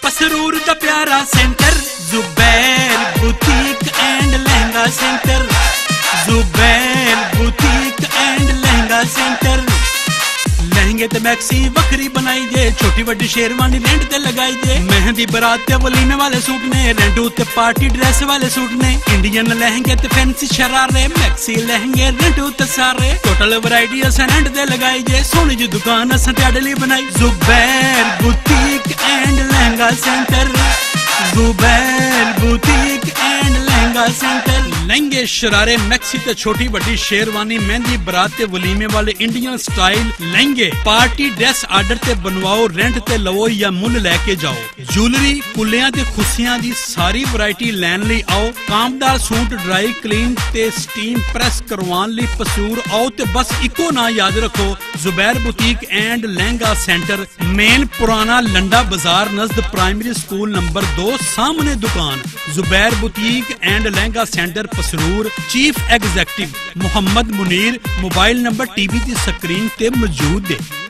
पसरूर दा प्यारा centre Zubair boutique and lehenga centre, Zubair boutique and lehenga centre. लहंगे ते मैक्सी वखरी बनाई जे, छोटी वड्डी शेरवानी रेंट ते लगाई जे। मेहंदी बरात ते वलीमे वाले सूट ने, रेंट उत्ते पार्टी ड्रेस वाले सूट ने। इंडियन लहंगे ते फैंसी शरारे, मैक्सी लहंगे रेंट उत्ते सारे। टोटल वैरायटी असां रेंट ते लगाई जे, सोहनी जी दुकान असां त्याडे लई बनाई। Zubair boutique and lehenga centre, Zubair boutique and lehenga centre. लहंगे शरारे मैक्सी ते छोटी वड्डी शेरवानी, मेहंदी बरात ते वलीमे वाले इंडियन स्टाइल लहंगे, पार्टी ड्रेस आर्डर ते बनवाओ, रेंट ते लवो या मुल लैके जाओ। ज्वेलरी कुलियां ते खुशियां दी सारी वैरायटी लैन लई आओ। कामदार सूट ड्राई क्लीन ते स्टीम प्रेस करवान लई पसूर आओ ते बस इको ना याद रखो, Zubair boutique and lehenga centre, main पुराना लंडा बाजार नजद प्राइमरी स्कूल नंबर 2, सामने दुकान। Zubair boutique and lehenga centre Pasrur. Chief executive Mohammad Munir. Mobile number TV दी स्क्रीन ते मौजूद है।